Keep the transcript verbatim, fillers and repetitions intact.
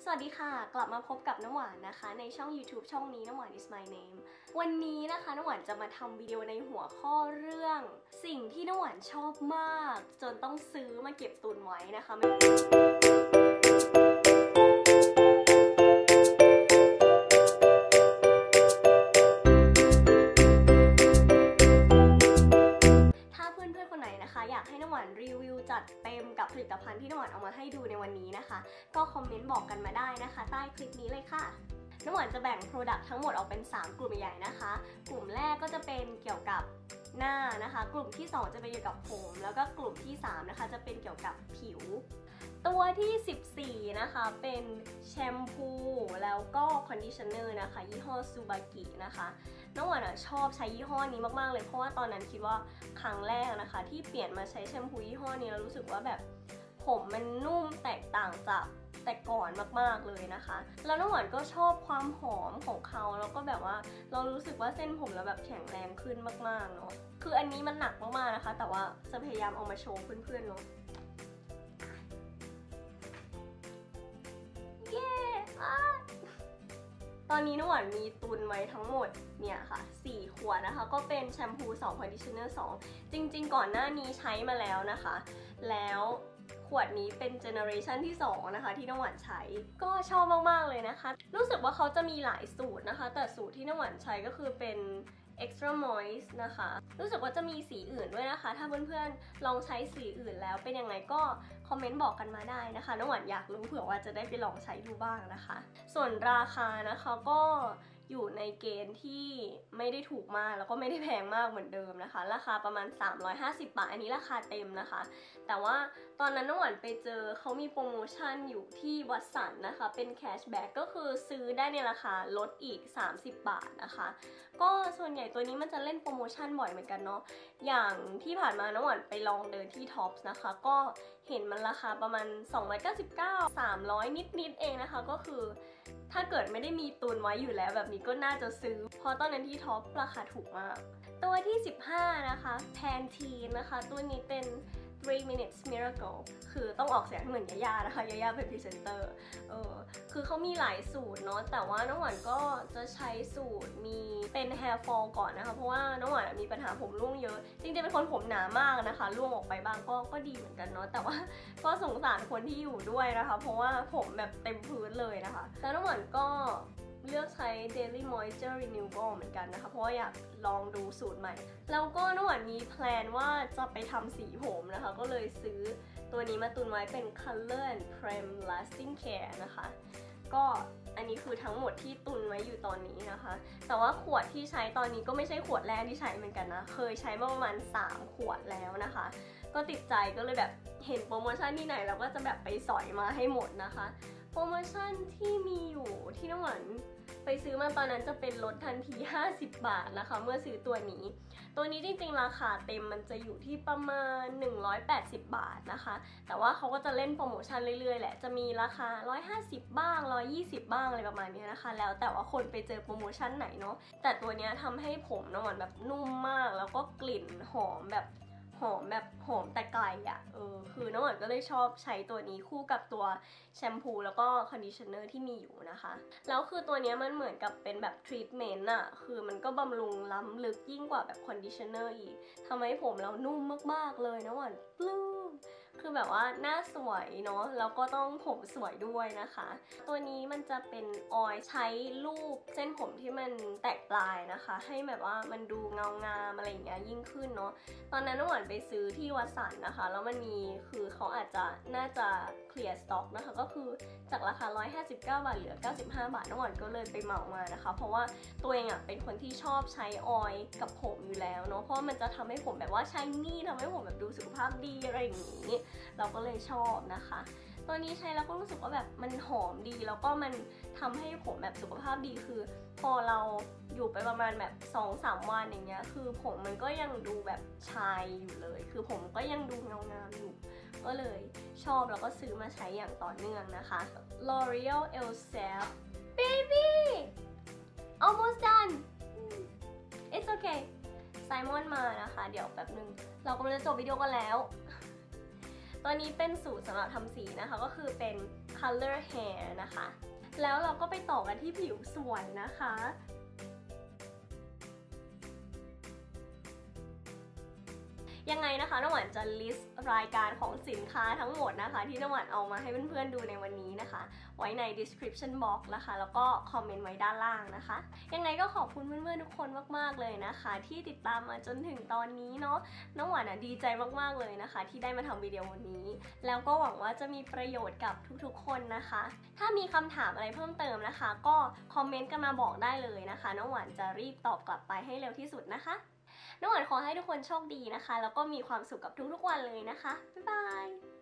วัสดีค่ะกลับมาพบกับน้ำหวานนะคะในช่อง YouTube ช่องนี้น้ำหวาน is my name วันนี้นะคะน้ำหวานจะมาทำวิดีโอในหัวข้อเรื่อง สิ่งที่น้ำหวานชอบมากจนต้องซื้อมาเก็บตุนไว้นะคะอยากให้น้ำหวานรีวิวจัดเต็มกับผลิตภัณฑ์ที่น้ำหวานเอามาให้ดูในวันนี้นะคะก็คอมเมนต์บอกกันมาได้นะคะใต้คลิปนี้เลยค่ะน้ำหวานจะแบ่ง Product ทั้งหมดออกเป็นสามกลุ่มใหญ่นะคะกลุ่มแรกก็จะเป็นเกี่ยวกับหน้านะคะกลุ่มที่สองจะเป็นเกี่ยวกับผมแล้วก็กลุ่มที่สามนะคะจะเป็นเกี่ยวกับผิวตัวที่สิบสี่นะคะเป็นแชมพูแล้วก็คอนดิชเนอร์นะคะยี่ห้อซูบากินะคะน้องหวานชอบใช้ยี่ห้อนี้มากๆเลยเพราะว่าตอนนั้นคิดว่าครั้งแรกนะคะที่เปลี่ยนมาใช้แชมพูยี่ห้อนี้แล้วรู้สึกว่าแบบผมมันนุ่มแตกต่างจากแต่ก่อนมากๆเลยนะคะแล้วน้องหวานก็ชอบความหอมของเขาแล้วก็แบบว่าเรารู้สึกว่าเส้นผมเราแบบแข็งแรงขึ้นมากๆเนาะคืออันนี้มันหนักมากๆนะคะแต่ว่าจะพยายามเอามาโชว์เพื่อนๆเนาะเย้ตอนนี้น้ำหวานมีตุนไว้ทั้งหมดเนี่ยค่ะสี่ขวดนะคะก็เป็นแชมพูสองคอนดิชเนอร์สองจริงๆก่อนหน้านี้ใช้มาแล้วนะคะแล้วขวดนี้เป็นเจเนอเรชันที่สองนะคะที่น้ำหวานใช้ก็ชอบมากๆเลยนะคะรู้สึกว่าเขาจะมีหลายสูตรนะคะแต่สูตรที่น้ำหวานใช้ก็คือเป็น extra moist นะคะรู้สึกว่าจะมีสีอื่นด้วยนะคะถ้าเพื่อนๆลองใช้สีอื่นแล้วเป็นยังไงก็คอมเมนต์บอกกันมาได้นะคะน้ำหวานอยากรู้เผื่อว่าจะได้ไปลองใช้ดูบ้างนะคะส่วนราคานะคะก็อยู่ในเกณฑ์ที่ไม่ได้ถูกมากแล้วก็ไม่ได้แพงมากเหมือนเดิมนะคะราคาประมาณสามร้อยห้าสิบบาทอันนี้ราคาเต็มนะคะแต่ว่าตอนนั้นน้องหวานไปเจอเขามีโปรโมชั่นอยู่ที่วัดสันนะคะเป็นแคชแบ็กก็คือซื้อได้ในราคาลดอีกสามสิบบาทนะคะก็ส่วนใหญ่ตัวนี้มันจะเล่นโปรโมชั่นบ่อยเหมือนกันเนาะอย่างที่ผ่านมาน้องหวานไปลองเดินที่ท็อปส์นะคะก็เห็นมันราคาประมาณสองร้อยเก้าสิบเก้า สามร้อยนิดๆเองนะคะก็คือถ้าเกิดไม่ได้มีตุนไว้อยู่แล้วแบบนี้ก็น่าจะซื้อเพราะตอนนั้นที่ท็อปราคาถูกมากตัวที่สิบห้านะคะแพนทีนนะคะตัวนี้เป็นthree minutes miracle คือต้องออกเสียงเหมือนยาย่านะคะยาย่าเป็นพรีเซนเตอร์เออคือเขามีหลายสูตรเนาะแต่ว่าน้องหวานก็จะใช้สูตรมีเป็น hair fall ก่อนนะคะเพราะว่าน้องหวานมีปัญหาผมร่วงเยอะจริงๆเป็นคนผมหนามากนะคะร่วงออกไปบ้างก็ก็ดีเหมือนกันเนาะแต่ว่าก็สงสารคนที่อยู่ด้วยนะคะเพราะว่าผมแบบเต็มพื้นเลยนะคะแล้วน้องหวานก็เลือกใช้ Daily Moisture Renewal เหมือนกันนะคะเพราะว่าอยากลองดูสูตรใหม่แล้วก็น้องหวานมีแพลนว่าจะไปทำสีผมนะคะก็เลยซื้อตัวนี้มาตุนไว้เป็น Color and Prem Lasting Care นะคะก็อันนี้คือทั้งหมดที่ตุนไว้อยู่ตอนนี้นะคะแต่ว่าขวดที่ใช้ตอนนี้ก็ไม่ใช่ขวดแรกที่ใช้เหมือนกันนะเคยใช้มาประมาณสามขวดแล้วนะคะก็ติดใจก็เลยแบบเห็นโปรโมชั่นที่ไหนเราก็จะแบบไปสอยมาให้หมดนะคะโปรโมชั่นที่มีอยู่ที่น้องหวานไปซื้อมาตอนนั้นจะเป็นลดทันทีห้าสิบบาทนะคะเมื่อซื้อตัวนี้ตัวนี้จริงๆราคาเต็มมันจะอยู่ที่ประมาณหนึ่งร้อยแปดสิบบาทนะคะแต่ว่าเขาก็จะเล่นโปรโมชั่นเรื่อยๆแหละจะมีราคาหนึ่งร้อยห้าสิบบ้างหนึ่งร้อยยี่สิบบ้างอะไรประมาณนี้นะคะแล้วแต่ว่าคนไปเจอโปรโมชั่นไหนเนาะแต่ตัวนี้ทำให้ผมน้องหวานแบบนุ่มมากแล้วก็กลิ่นหอมแบบหอมแบบหอมแต่ไกลอ่ะเออคือน้องหวานก็เลยชอบใช้ตัวนี้คู่กับตัวแชมพูแล้วก็คอนดิชเนอร์ที่มีอยู่นะคะแล้วคือตัวนี้มันเหมือนกับเป็นแบบทรีทเมนต์อ่ะคือมันก็บำรุงล้ำลึกยิ่งกว่าแบบคอนดิชเนอร์อีกทำให้ผมเรานุ่มมากๆเลยน้องหวานปลื้มคือแบบว่าหน้าสวยเนาะแล้วก็ต้องผมสวยด้วยนะคะตัวนี้มันจะเป็นออยล์ใช้รูปเส้นผมที่มันแตกปลายนะคะให้แบบว่ามันดูเงางามอะไรอย่างเงี้ยยิ่งขึ้นเนาะตอนนั้นน้องหวานไปซื้อที่วัดสันนะคะแล้วมันมีคือเขาอาจจะน่าจะเคลียร์สต็อกนะคะก็คือจากราคาหนึ่งร้อยห้าสิบเก้าบาทเหลือเก้าสิบห้าบาทน้องหวานก็เลยไปเหมามานะคะเพราะว่าตัวเองอ่ะเป็นคนที่ชอบใช้ออยล์กับผมอยู่แล้วเนาะเพราะมันจะทำให้ผมแบบว่าชายนี่ทำให้ผมแบบดูสุขภาพดีอะไรอย่างนี้เราก็เลยชอบนะคะตัวนี้ใช้แล้วก็รู้สึกว่าแบบมันหอมดีแล้วก็มันทำให้ผมแบบสุขภาพดีคือพอเราอยู่ไปประมาณแบบ สองถึงสาม วันอย่างเงี้ยคือผมมันก็ยังดูแบบชายอยู่เลยคือผมก็ยังดูเงางามอยู่ก็เลยชอบแล้วก็ซื้อมาใช้อย่างต่อเนื่องนะคะ L'Oreal Elvive Baby almost done it's okay ไซมอนมานะคะเดี๋ยวแป๊บนึงเรากำลังจะจบวิดีโอกันแล้วตัวนี้เป็นสูตรสำหรับทำสีนะคะก็คือเป็น color hair นะคะแล้วเราก็ไปต่อกันที่ผิวสวยนะคะยังไงนะคะน้ำหวานจะ list รายการของสินค้าทั้งหมดนะคะที่น้ำหวานเอามาให้เพื่อนๆดูในวันนี้นะคะไว้ใน description box นะคะแล้วก็คอมเมนต์ไว้ด้านล่างนะคะยังไงก็ขอบคุณเพื่อนๆทุกคนมากๆเลยนะคะที่ติดตามมาจนถึงตอนนี้เนาะน้ำหวานอ่ะดีใจมากๆเลยนะคะที่ได้มาทำวิดีโอวันนี้แล้วก็หวังว่าจะมีประโยชน์กับทุกๆคนนะคะถ้ามีคำถามอะไรเพิ่มเติมนะคะก็คอมเมนต์กันมาบอกได้เลยนะคะน้ำหวานจะรีบตอบกลับไปให้เร็วที่สุดนะคะน้ำหวานขอให้ทุกคนโชคดีนะคะแล้วก็มีความสุขกับทุกๆวันเลยนะคะบ๊ายบาย